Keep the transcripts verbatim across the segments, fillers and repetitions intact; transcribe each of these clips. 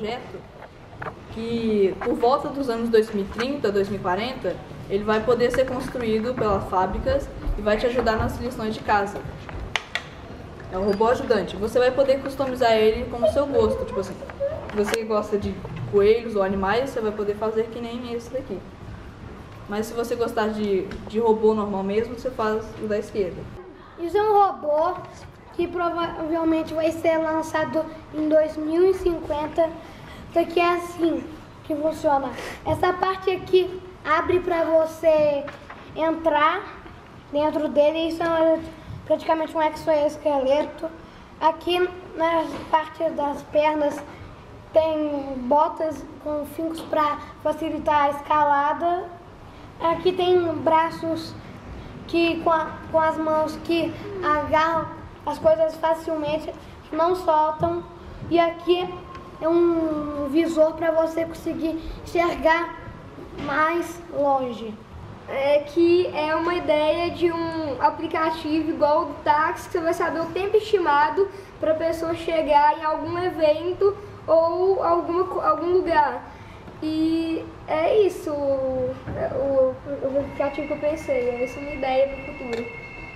projeto que, por volta dos anos dois mil e trinta, dois mil e quarenta, ele vai poder ser construído pelas fábricas e vai te ajudar nas lições de casa. É um robô ajudante. Você vai poder customizar ele como seu gosto. Tipo assim, se você gosta de coelhos ou animais, você vai poder fazer que nem esse daqui. Mas se você gostar de, de robô normal mesmo, você faz o da esquerda. Isso é um robô que provavelmente vai ser lançado em dois mil e cinquenta. Isso aqui é assim que funciona. Essa parte aqui abre para você entrar dentro dele. Isso é praticamente um exoesqueleto. Aqui na parte das pernas tem botas com fincos para facilitar a escalada. Aqui tem braços que com, a, com as mãos que agarram as coisas facilmente, não soltam. E aqui é um visor para você conseguir enxergar mais longe. É que é uma ideia de um aplicativo igual o táxi, que você vai saber o tempo estimado para a pessoa chegar em algum evento ou alguma, algum lugar. E é isso o, o, o aplicativo que eu pensei, é essa uma ideia para o futuro.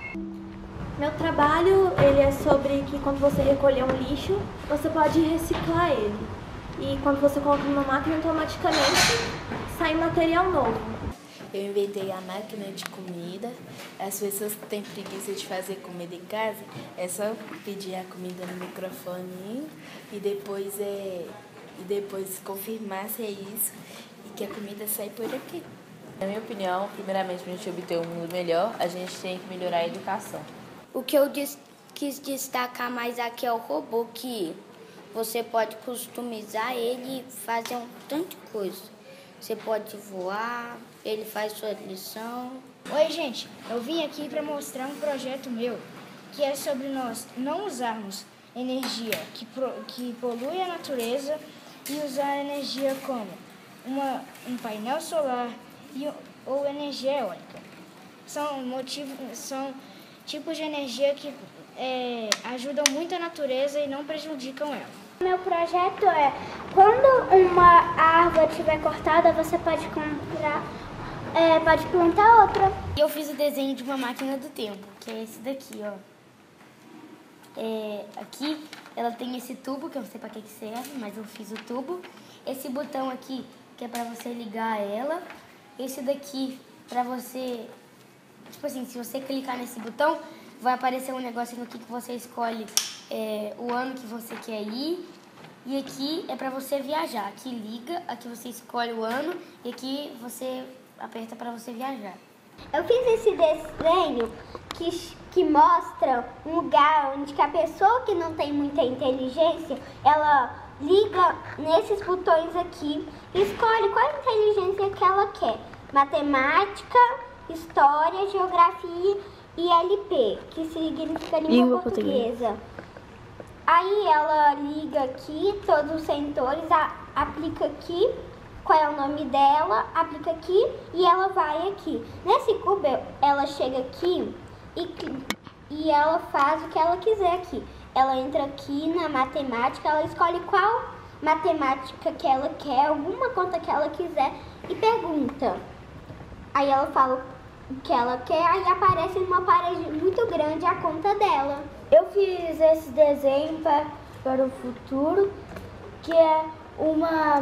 Meu trabalho ele é sobre que quando você recolher um lixo, você pode reciclar ele. E quando você coloca numa máquina, automaticamente sai material novo. Eu inventei a máquina de comida. As pessoas que têm preguiça de fazer comida em casa, é só pedir a comida no microfone e depois, é, e depois confirmar se é isso e que a comida sai por aqui. Na minha opinião, primeiramente, para a gente obter um mundo melhor, a gente tem que melhorar a educação. O que eu dis- quis destacar mais aqui é o robô, que você pode customizar ele e fazer um tanto de coisa. Você pode voar, ele faz sua lição. Oi, gente, eu vim aqui para mostrar um projeto meu, que é sobre nós não usarmos energia que, pro, que polui a natureza e usar a energia como uma, um painel solar e, ou energia eólica. São, motivos, são tipos de energia que é, ajudam muito a natureza e não prejudicam ela. Meu projeto é, quando uma árvore estiver cortada, você pode comprar, é, pode plantar outra. Eu fiz o desenho de uma máquina do tempo, que é esse daqui, ó. É, aqui ela tem esse tubo, que eu não sei pra que que serve, mas eu fiz o tubo. Esse botão aqui, que é pra você ligar ela. Esse daqui, pra você... Tipo assim, se você clicar nesse botão, vai aparecer um negócio aqui que você escolhe é, o ano que você quer ir. E aqui é pra você viajar. Aqui liga, aqui você escolhe o ano e aqui você aperta pra você viajar. Eu fiz esse desenho que, que mostra um lugar onde que a pessoa que não tem muita inteligência, ela liga nesses botões aqui e escolhe qual inteligência que ela quer. Matemática, História, Geografia e L P, que significa língua, língua portuguesa. portuguesa. Aí ela liga aqui todos os sensores, a, aplica aqui qual é o nome dela, aplica aqui e ela vai aqui. Nesse cubo ela chega aqui e, e ela faz o que ela quiser aqui. Ela entra aqui na matemática, ela escolhe qual matemática que ela quer, alguma conta que ela quiser e pergunta. Aí ela fala o que ela quer, aí aparece numa parede muito grande a conta dela. Eu fiz esse desenho pra, para o futuro, que é uma,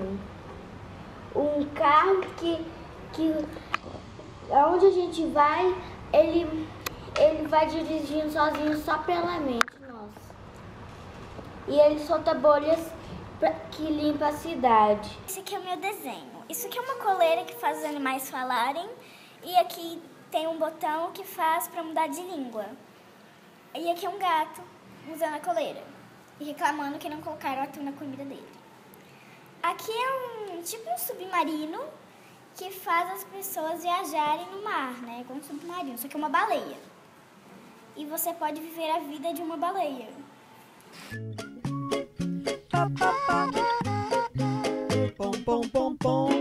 um carro que, que onde a gente vai, ele, ele vai dirigindo sozinho só pela mente nossa. E ele solta bolhas pra, que limpa a cidade. Esse aqui é o meu desenho. Isso aqui é uma coleira que faz os animais falarem. E aqui tem um botão que faz para mudar de língua. E aqui é um gato usando a coleira e reclamando que não colocaram atum na comida dele. Aqui é um tipo um submarino que faz as pessoas viajarem no mar, né? Como um submarino, só que é uma baleia. E você pode viver a vida de uma baleia. Pom, pom, pom, pom.